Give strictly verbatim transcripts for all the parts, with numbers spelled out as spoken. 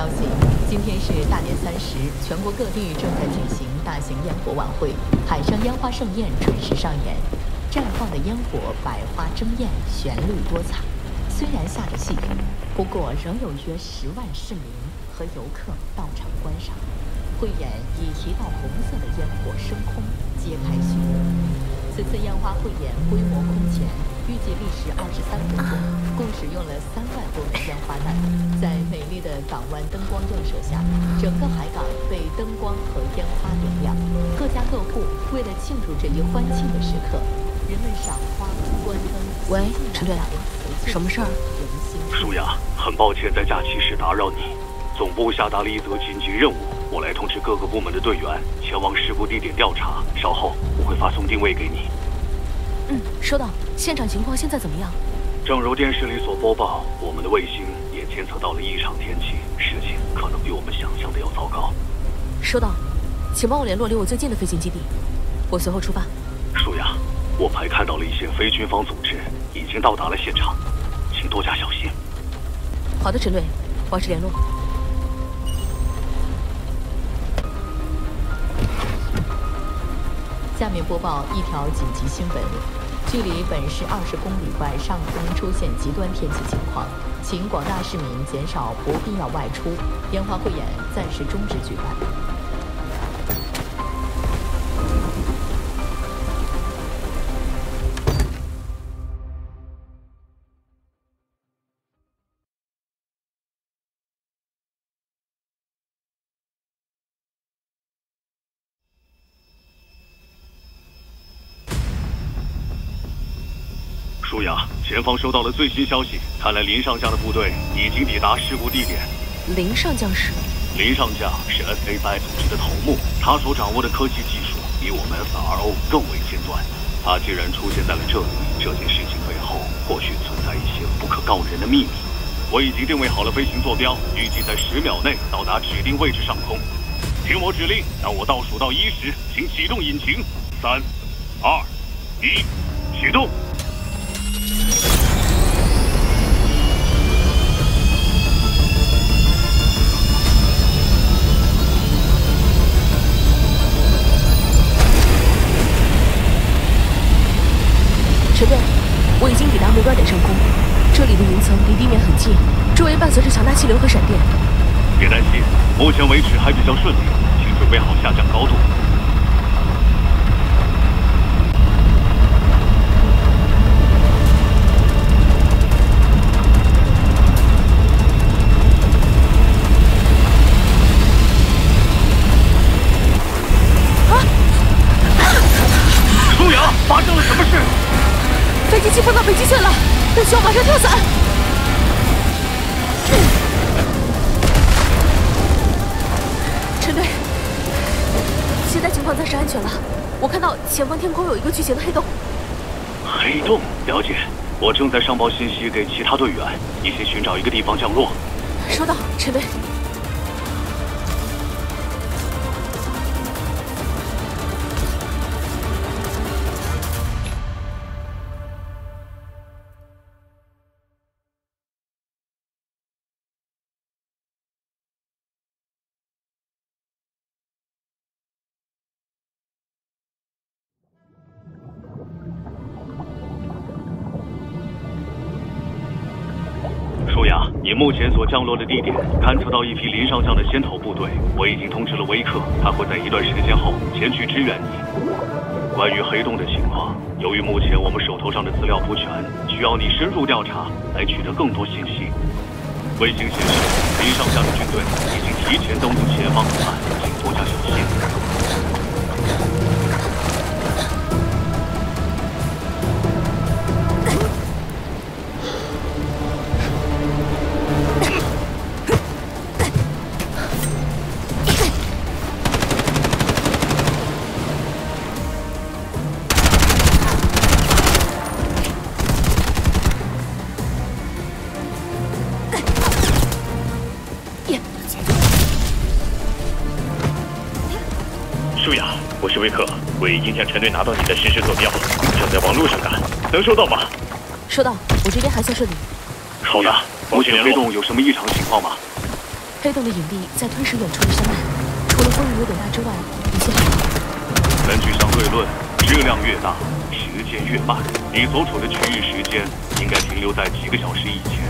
消息，今天是大年三十，全国各地正在举行大型烟火晚会，海上烟花盛宴准时上演。绽放的烟火百花争艳，旋律多彩。虽然下着细雨，不过仍有约十万市民和游客到场观赏。汇演以一道红色的烟火升空，揭开序幕。此次烟花汇演规模空前，预计历时二十三分钟，共使用了三万多枚烟花弹。在美丽的港湾灯光映射下，整个海港被灯光和烟花点亮。各家各户为了庆祝这一欢庆的时刻，人们赏花、观灯。 喂，陈队，什么事儿？ 舒雅，很抱歉在假期时打扰你。总部下达了一则紧急任务，我来通知各个部门的队员前往事故地点调查。稍后我会发送定位给你。 嗯，收到。现场情况现在怎么样？ 正如电视里所播报，我们的卫星也监测到了异常天气，事情可能比我们想象的要糟糕。 收到，请帮我联络离我最近的飞行基地，我随后出发。 舒雅，我们还看到了一些非军方组织已经到达了现场，请多加小心。 好的，陈队，保持联络。 下面播报一条紧急新闻：距离本市二十公里外上空出现极端天气情况，请广大市民减少不必要外出。烟花汇演暂时终止举办。 舒雅，前方收到了最新消息，看来林上将的部队已经抵达事故地点。 林上将是？ 林上将是 S A I 组织的头目，他所掌握的科技技术比我们 S R O 更为尖端。他既然出现在了这里，这件事情背后或许存在一些不可告人的秘密。我已经定位好了飞行坐标，预计在十秒内到达指定位置上空。听我指令，当我倒数到一时，请启动引擎。三、二、一，启动。 陈队，我已经抵达目标点上空，这里的云层离地面很近，周围伴随着强大气流和闪电。 别担心，目前为止还比较顺利，请准备好下降高度。舒雅，发生了什么事？ 飞机气碰到北极线了，我需要马上跳伞。陈队，现在情况暂时安全了。我看到前方天空有一个巨型的黑洞。 黑洞，了解。我正在上报信息给其他队员，你先寻找一个地方降落。 收到，陈队。 舒雅，你目前所降落的地点勘测到一批林上将的先头部队，我已经通知了维克，他会在一段时间后前去支援你。关于黑洞的情况，由于目前我们手头上的资料不全，需要你深入调查来取得更多信息。卫星显示，林上将的军队已经提前登陆前方河岸，请多加小心。 舒雅，我是威克，我已经向陈队拿到你的实时坐标，正在往路上赶，能收到吗？ 收到，我这边还算顺利。 好的，目前黑洞有什么异常情况吗？ 黑洞的隐蔽在吞噬远处的山脉，除了风雨有点大之外，一切还好。 根据相对论，质量越大，时间越慢。你所处的区域时间应该停留在几个小时以前。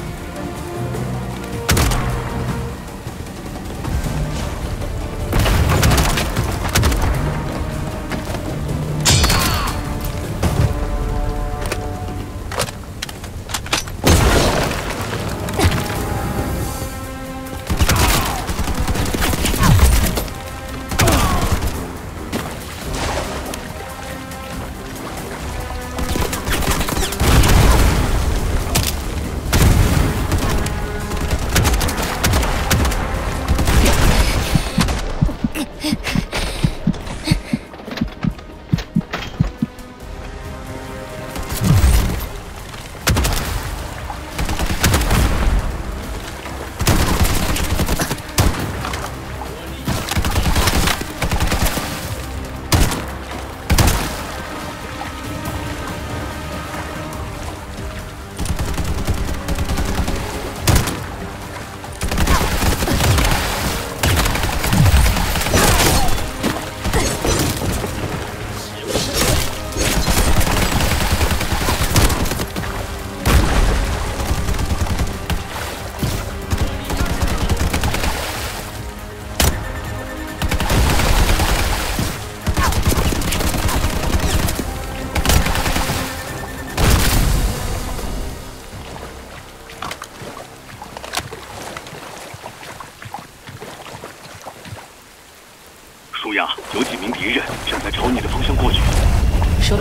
舒雅，有几名敌人正在朝你的方向过去。 收到。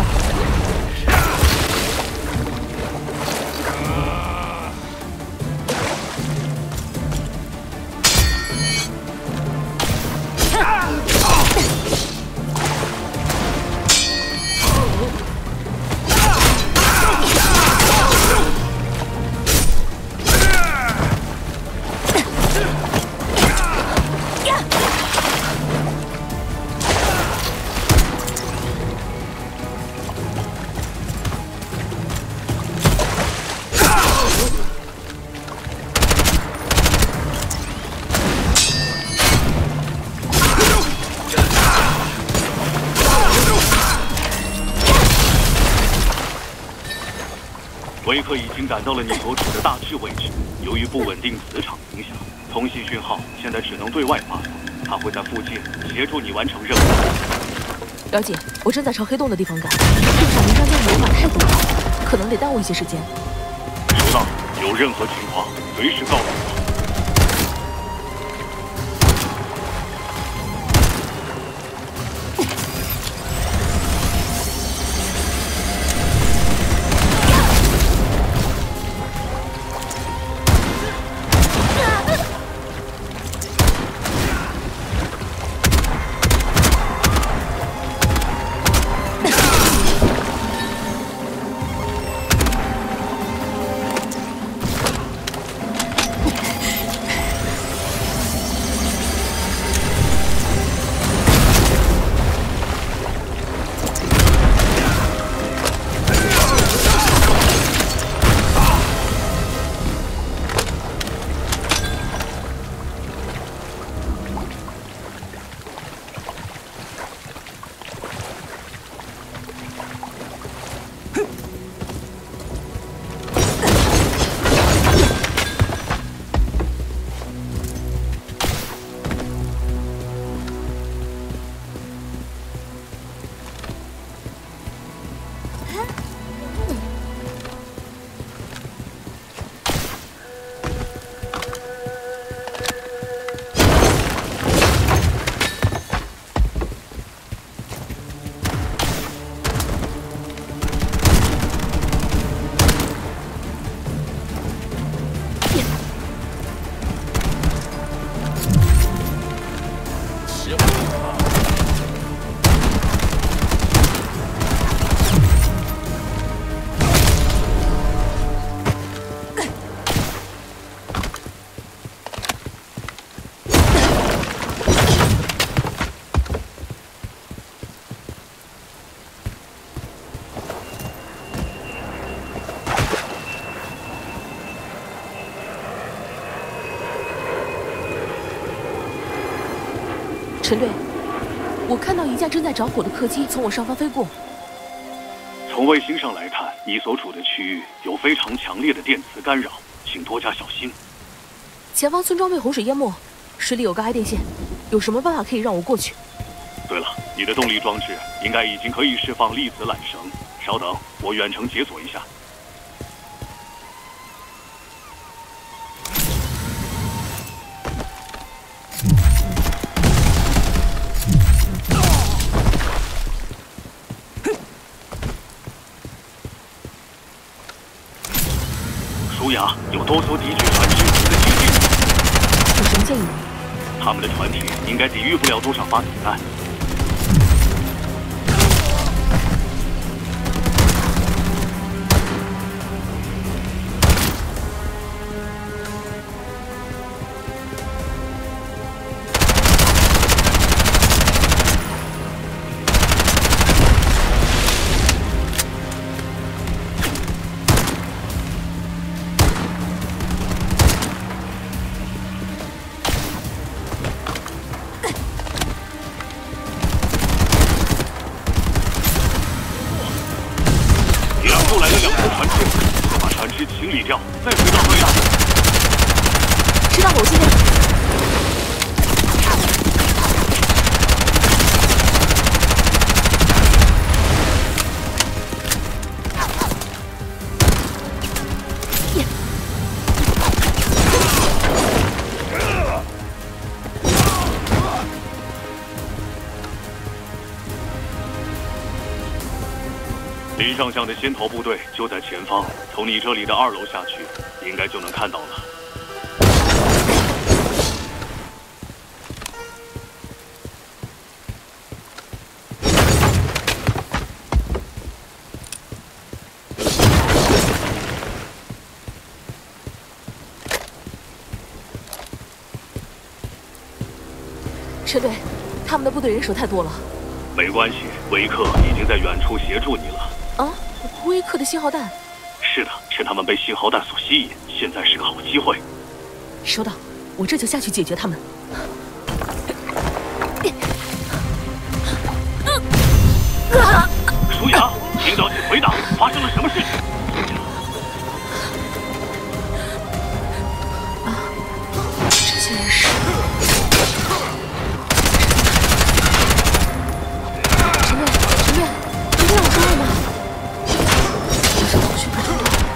维克已经赶到了你所处的大致位置，由于不稳定磁场影响，通信讯号现在只能对外发送。他会在附近协助你完成任务。 了解，我正在朝黑洞的地方赶。地上名章间的魔法太多了，可能得耽误一些时间。 收到，有任何情况随时告诉我。 陈队，我看到一架正在着火的客机从我上方飞过。 从卫星上来看，你所处的区域有非常强烈的电磁干扰，请多加小心。 前方村庄被洪水淹没，水里有个挨电线，有什么办法可以让我过去？ 对了，你的动力装置应该已经可以释放粒子缆绳。稍等，我远程解锁一下。舒雅，有多艘敌军船只正在接近。 有什么建议？ 他们的船体应该抵御不了多少发子弹。清理掉，再回到对岸。 知道了，我尽量。 林上将的先头部队就在前方，从你这里的二楼下去，应该就能看到了。 陈队，他们的部队人手太多了。 没关系，维克已经在远处协助你了。 啊，威克的信号弹。 是的，趁他们被信号弹所吸引，现在是个好机会。 收到，我这就下去解决他们。 舒雅，听到请回答，发生了什么事？ 啊，这些人是……陈队，陈队，你听我说了吗？我是逃去不中的。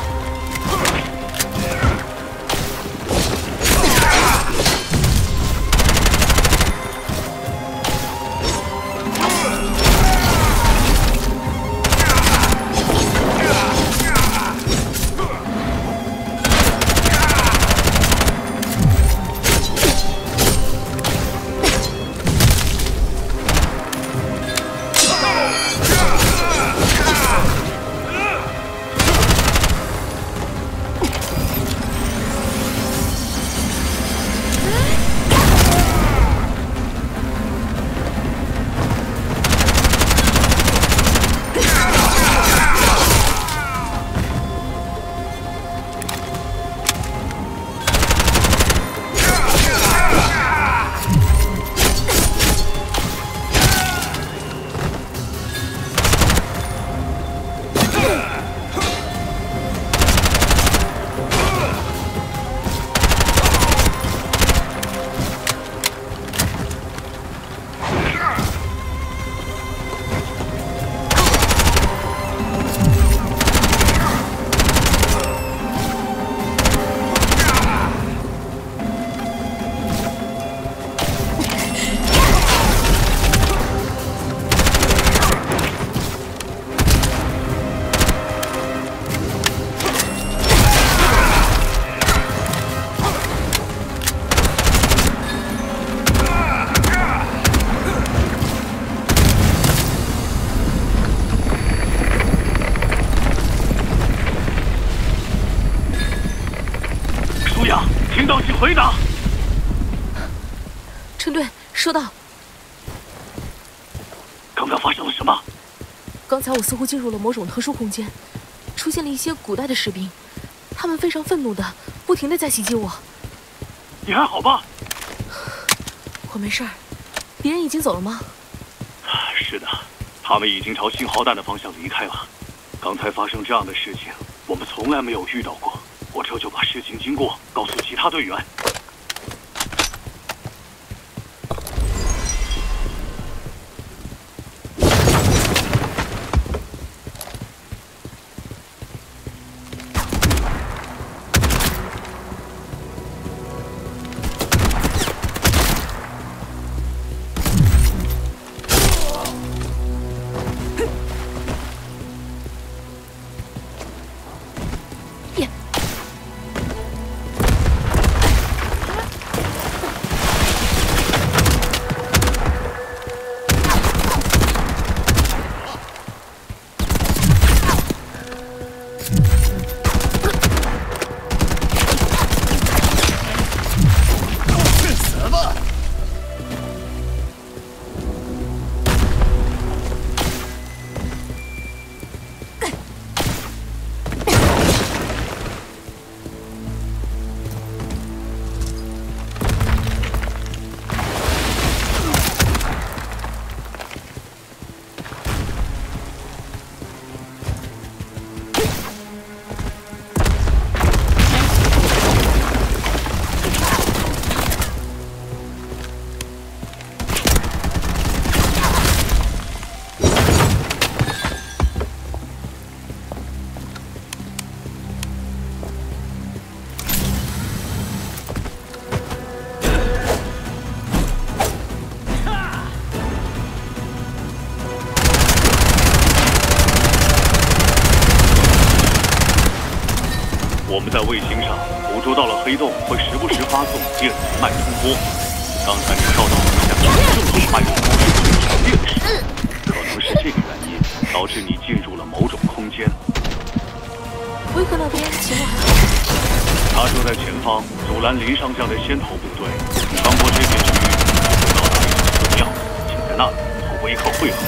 听到请回答。 陈队，收到。 刚刚发生了什么？ 刚才我似乎进入了某种特殊空间，出现了一些古代的士兵，他们非常愤怒的，不停的在袭击我。 你还好吧？ 我没事儿， 敌人已经走了吗？ 是的，他们已经朝信号弹的方向离开了。刚才发生这样的事情，我们从来没有遇到过。我这就把事情经过告诉其他队员。 我们在卫星上捕捉到了黑洞会时不时发送电磁脉冲波。刚才你跳到地下，正好脉冲波是最强烈的时候，可能是这个原因导致你进入了某种空间。 维克那边情况还好？ 他正在前方阻拦林上将的先头部队穿过这片区域，就到达一座寺庙，请在那里和维克会合。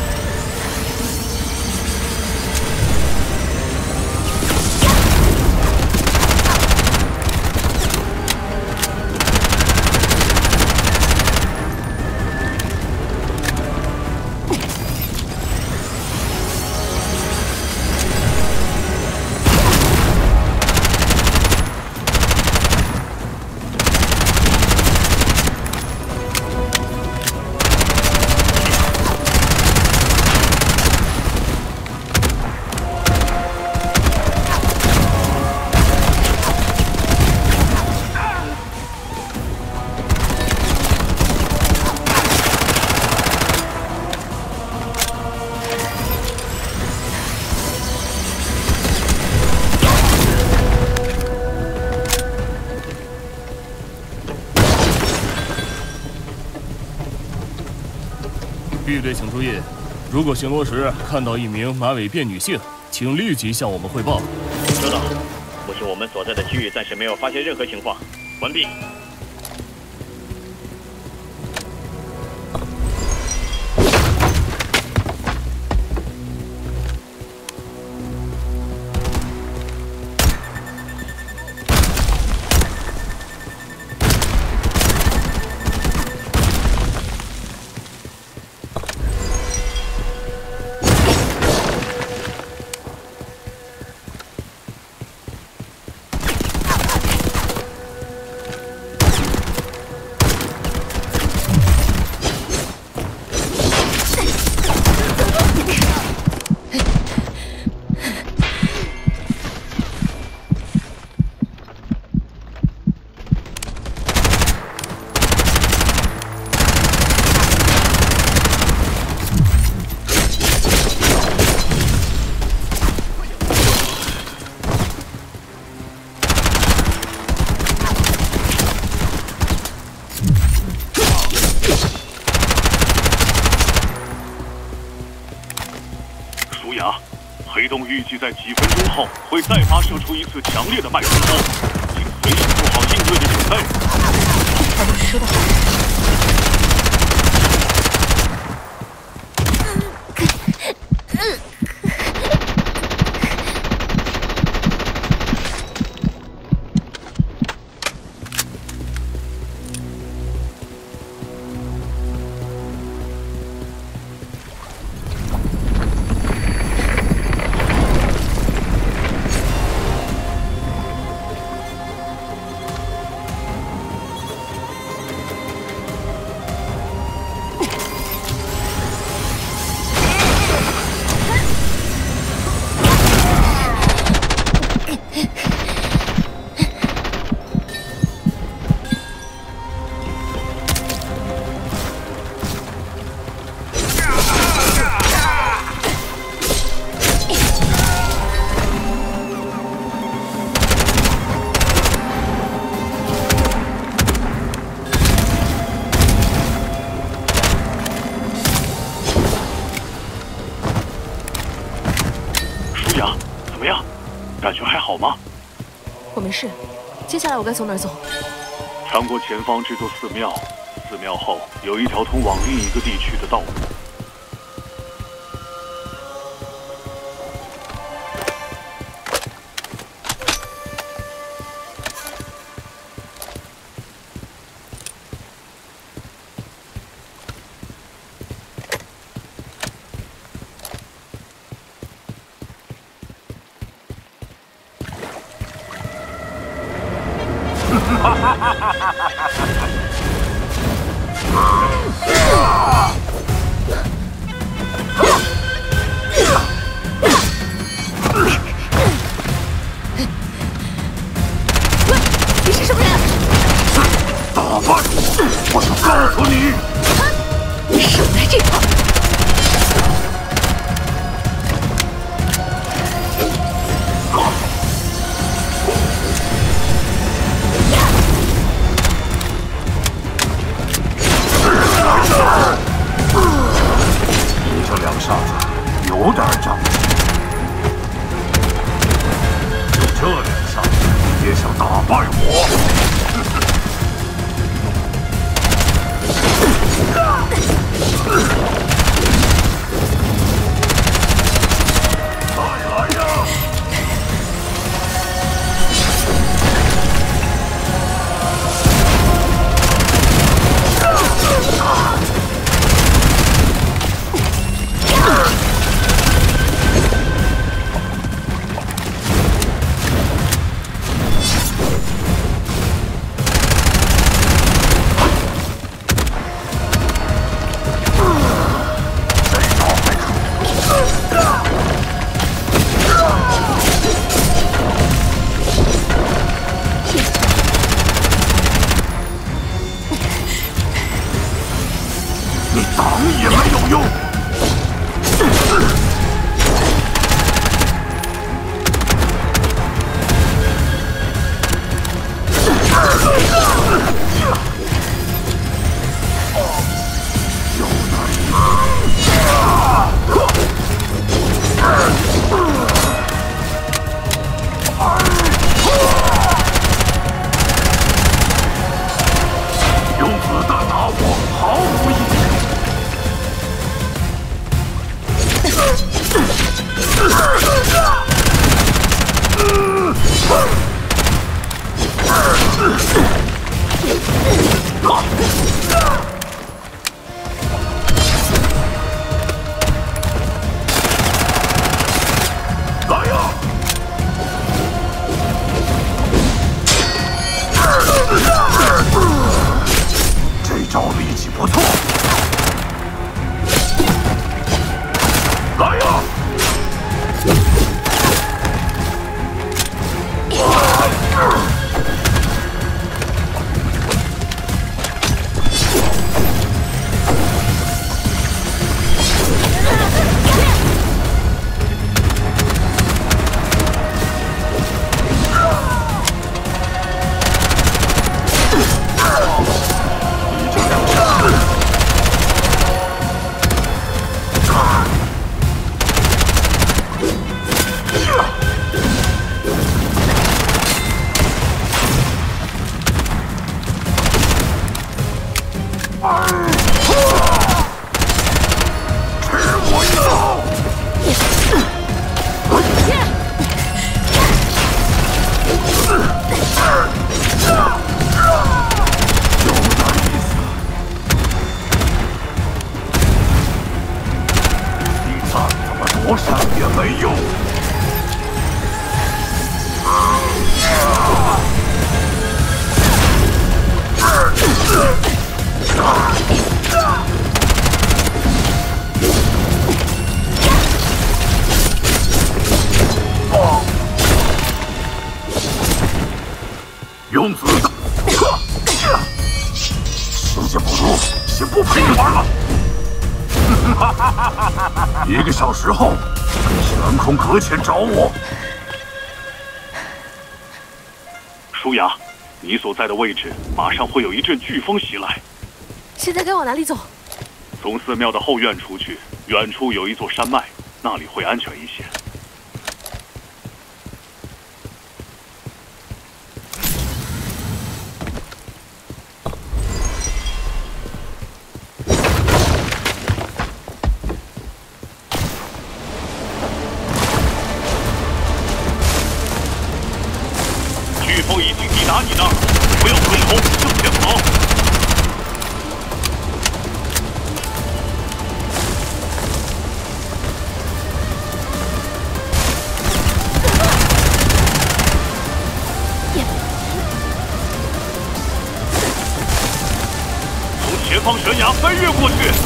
B队请注意，如果巡逻时看到一名马尾辫女性，请立即向我们汇报。 收到。目前我们所在的区域暂时没有发现任何情况。完毕。 黑洞预计在几分钟后会再发射出一次强烈的脉冲波，请随时做好应对的准备。 好的，收到。 感觉还好吗？ 我没事。接下来我该从哪儿走？ 穿过前方这座寺庙，寺庙后有一条通往另一个地区的道路。 你是什么人？ 打败我！我就告诉你， 你少来这套！ 你这两下子有点仗，就这两下子也想打败我？再来呀！ 你挡也没有用。用子弹打我毫无意义。 来呀！这招力气不错。来呀！ 躲闪也没用。用子弹，时间不多，先不陪你玩了。 一个小时后，悬空阁前找我。 舒雅，你所在的位置马上会有一阵飓风袭来。 现在该往哪里走？ 从寺庙的后院出去，远处有一座山脉，那里会安全一些。 飞跃过去。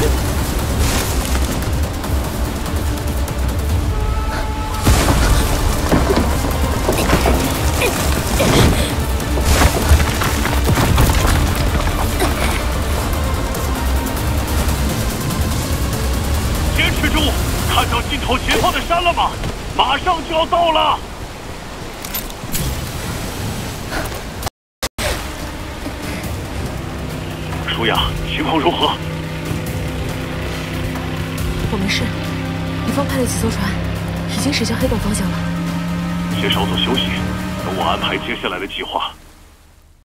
坚持住！看到尽头前方的山了吗？马上就要到了。 舒雅，情况如何？ 我没事，敌方派了几艘船，已经驶向黑洞方向了。 先稍作休息，等我安排接下来的计划。